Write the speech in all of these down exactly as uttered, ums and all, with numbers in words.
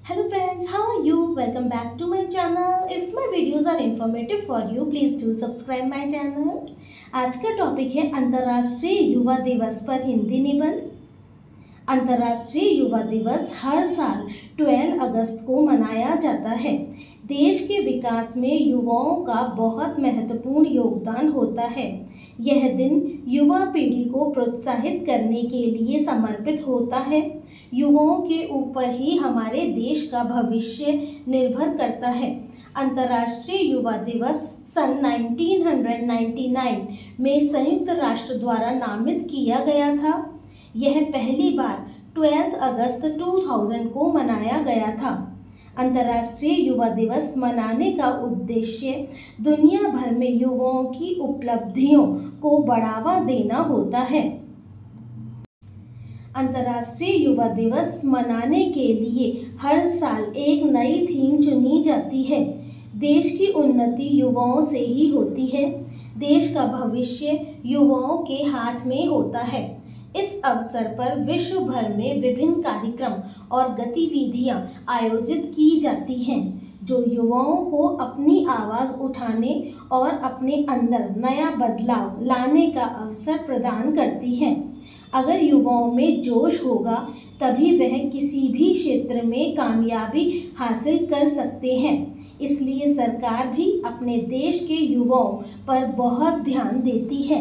Hello friends, how are you? Welcome back to my channel. If my videos are informative for you, please do subscribe my channel. आज का topic है अंतर्राष्ट्रीय युवा दिवस पर हिंदी निबंध। अंतर्राष्ट्रीय युवा दिवस हर साल बारह अगस्त को मनाया जाता है। देश के विकास में युवाओं का बहुत महत्वपूर्ण योगदान होता है। यह दिन युवा पीढ़ी को प्रोत्साहित करने के लिए समर्पित होता है। युवाओं के ऊपर ही हमारे देश का भविष्य निर्भर करता है। अंतर्राष्ट्रीय युवा दिवस सन उन्नीस सौ निन्यानवे में संयुक्त राष्ट्र द्वारा नामित किया गया था। यह पहली बार बारह अगस्त दो हज़ार को मनाया गया था। अंतर्राष्ट्रीय युवा दिवस मनाने का उद्देश्य दुनिया भर में युवाओं की उपलब्धियों को बढ़ावा देना होता है। अंतर्राष्ट्रीय युवा दिवस मनाने के लिए हर साल एक नई थीम चुनी जाती है। देश की उन्नति युवाओं से ही होती है। देश का भविष्य युवाओं के हाथ में होता है। इस अवसर पर विश्व भर में विभिन्न कार्यक्रम और गतिविधियां आयोजित की जाती हैं, जो युवाओं को अपनी आवाज़ उठाने और अपने अंदर नया बदलाव लाने का अवसर प्रदान करती हैं। अगर युवाओं में जोश होगा तभी वह किसी भी क्षेत्र में कामयाबी हासिल कर सकते हैं। इसलिए सरकार भी अपने देश के युवाओं पर बहुत ध्यान देती है।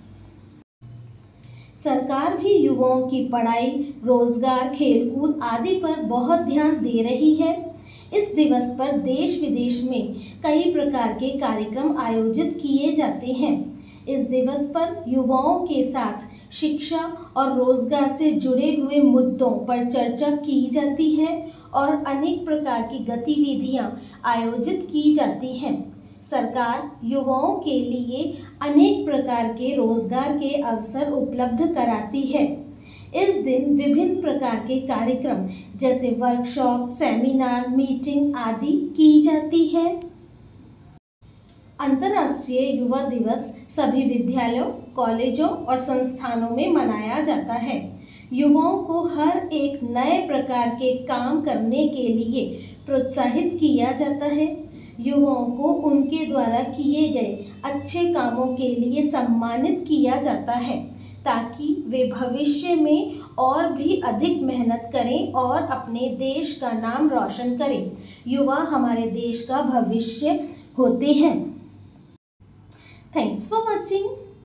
सरकार भी युवाओं की पढ़ाई, रोजगार, खेलकूद आदि पर बहुत ध्यान दे रही है। इस दिवस पर देश विदेश में कई प्रकार के कार्यक्रम आयोजित किए जाते हैं। इस दिवस पर युवाओं के साथ शिक्षा और रोजगार से जुड़े हुए मुद्दों पर चर्चा की जाती है और अनेक प्रकार की गतिविधियां आयोजित की जाती हैं। सरकार युवाओं के लिए अनेक प्रकार के रोजगार के अवसर उपलब्ध कराती है। इस दिन विभिन्न प्रकार के कार्यक्रम जैसे वर्कशॉप, सेमिनार, मीटिंग आदि की जाती है। अंतर्राष्ट्रीय युवा दिवस सभी विद्यालयों, कॉलेजों और संस्थानों में मनाया जाता है। युवाओं को हर एक नए प्रकार के काम करने के लिए प्रोत्साहित किया जाता है। युवाओं को उनके द्वारा किए गए अच्छे कामों के लिए सम्मानित किया जाता है, ताकि वे भविष्य में और भी अधिक मेहनत करें और अपने देश का नाम रोशन करें। युवा हमारे देश का भविष्य होते हैं। Thanks for watching.